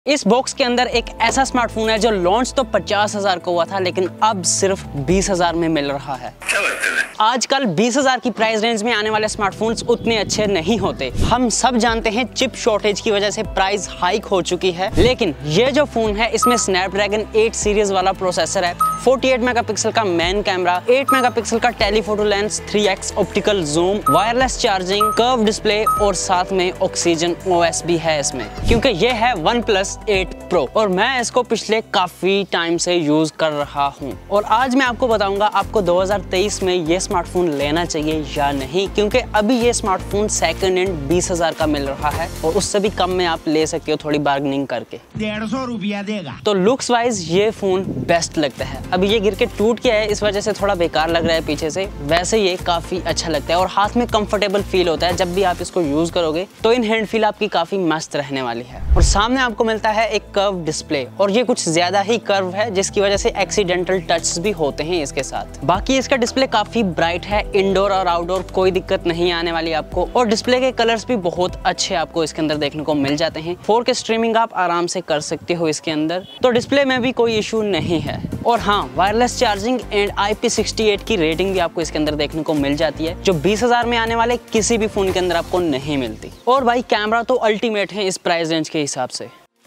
इस बॉक्स के अंदर एक ऐसा स्मार्टफोन है जो लॉन्च तो 50,000 को हुआ था, लेकिन अब सिर्फ 20,000 में मिल रहा है। आजकल 20,000 की प्राइस रेंज में आने वाले स्मार्टफोन्स उतने अच्छे नहीं होते। हम सब जानते हैं चिप शॉर्टेज की वजह से प्राइस हाइक हो चुकी है, लेकिन ये जो फोन है इसमें स्नैपड्रैगन 8 सीरीज वाला प्रोसेसर है, 48 मेगापिक्सल का मेन कैमरा, 8 मेगापिक्सल का telephoto lens, 3x optical zoom, wireless charging, curve display और साथ में ऑक्सीजन OS भी है इसमें, क्योंकि ये है OnePlus 8 Pro और मैं इसको पिछले काफी टाइम से यूज कर रहा हूँ। और आज मैं आपको बताऊंगा आपको 2023 में ये स्मार्टफोन लेना चाहिए या नहीं, क्योंकि अभी ये स्मार्टफोन सेकंड हैंड 20,000 का मिल रहा है और उससे भी कम में आप ले सकते हो थोड़ी बार्गेनिंग करके। 150 रुपया देगा। तो लुक्स वाइज ये फोन बेस्ट लगता है। अभी ये गिर के टूट गया है, इस वजह से थोड़ा बेकार लग रहा है पीछे से, वैसे ये काफी अच्छा लगता है और हाथ में कंफर्टेबल फील होता है। जब भी आप इसको यूज करोगे तो इन हैंड फील आपकी काफी मस्त रहने वाली है। और सामने आपको मिलता है एक कर्व डिस्प्ले और ये कुछ ज्यादा ही कर्व है, जिसकी वजह से एक्सीडेंटल टच भी होते हैं इसके साथ। बाकी इसका डिस्प्ले काफी ब्राइट है, इंडोर और आउटडोर कोई दिक्कत नहीं आने वाली आपको। और डिस्प्ले के कलर्स भी बहुत अच्छे आपको इसके अंदर देखने को मिल जाते हैं। 4K स्ट्रीमिंग आप आराम से कर सकते हो इसके अंदर, तो डिस्प्ले में भी कोई इशू नहीं है। और हाँ, वायरलेस चार्जिंग एंड IP68 की रेटिंग भी आपको इसके अंदर देखने को मिल जाती है, जो 20,000 में आने वाले किसी भी फोन के अंदर आपको नहीं मिलती। और भाई कैमरा तो अल्टीमेट है इस प्राइस रेंज के हिसाब से।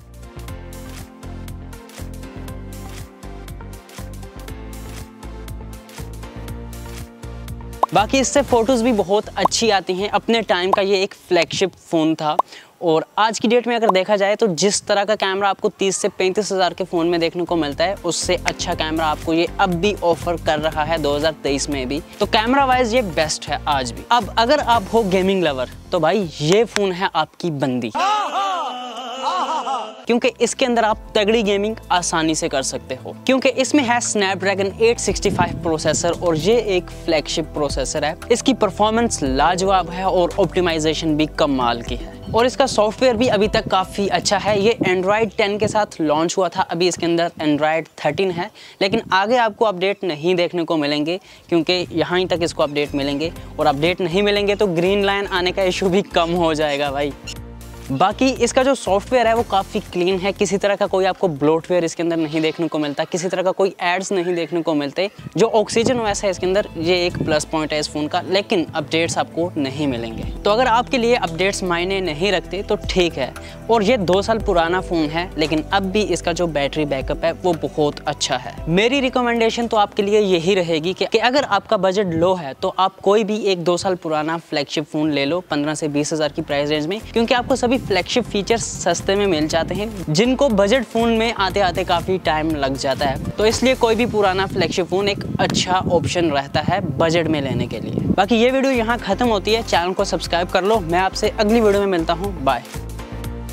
बाकी इससे फोटोज भी बहुत अच्छी आती हैं। अपने टाइम का ये एक फ्लैगशिप फ़ोन था और आज की डेट में अगर देखा जाए तो जिस तरह का कैमरा आपको 30 से 35,000 के फ़ोन में देखने को मिलता है, उससे अच्छा कैमरा आपको ये अब भी ऑफर कर रहा है 2023 में भी। तो कैमरा वाइज ये बेस्ट है आज भी। अब अगर आप हो गेमिंग लवर तो भाई ये फ़ोन है आपकी बंदी, क्योंकि इसके अंदर आप तगड़ी गेमिंग आसानी से कर सकते हो, क्योंकि इसमें है स्नैपड्रैगन 865 प्रोसेसर और ये एक फ्लैगशिप प्रोसेसर है। इसकी परफॉर्मेंस लाजवाब है और ऑप्टिमाइजेशन भी कमाल की है और इसका सॉफ्टवेयर भी अभी तक काफ़ी अच्छा है। ये एंड्रॉयड 10 के साथ लॉन्च हुआ था, अभी इसके अंदर एंड्रॉयड 13 है, लेकिन आगे आपको अपडेट नहीं देखने को मिलेंगे, क्योंकि यहाँ ही तक इसको अपडेट मिलेंगे और अपडेट नहीं मिलेंगे तो ग्रीन लाइन आने का इशू भी कम हो जाएगा भाई। बाकी इसका जो सॉफ्टवेयर है वो काफ़ी क्लीन है, किसी तरह का कोई आपको ब्लोटवेयर इसके अंदर नहीं देखने को मिलता, किसी तरह का कोई एड्स नहीं देखने को मिलते। जो ऑक्सीजन OS है इसके अंदर, ये एक प्लस पॉइंट है इस फ़ोन का, लेकिन अपडेट्स आपको नहीं मिलेंगे। तो अगर आपके लिए अपडेट्स मायने नहीं रखते तो ठीक है। और ये 2 साल पुराना फ़ोन है, लेकिन अब भी इसका जो बैटरी बैकअप है वो बहुत अच्छा है। मेरी रिकमेंडेशन तो आपके लिए यही रहेगी कि अगर आपका बजट लो है तो आप कोई भी एक 2 साल पुराना फ्लैगशिप फ़ोन ले लो 15 से 20,000 की प्राइस रेंज में, क्योंकि आपको सभी फ्लैगशिप फीचर्स सस्ते में मिल जाते हैं, जिनको बजट फोन में आते आते काफी टाइम लग जाता है। तो इसलिए कोई भी पुराना फ्लैगशिप फोन एक अच्छा ऑप्शन रहता है बजट में लेने के लिए। बाकी ये वीडियो यहाँ खत्म होती है, चैनल को सब्सक्राइब कर लो। मैं आपसे अगली वीडियो में मिलता हूँ, बाय।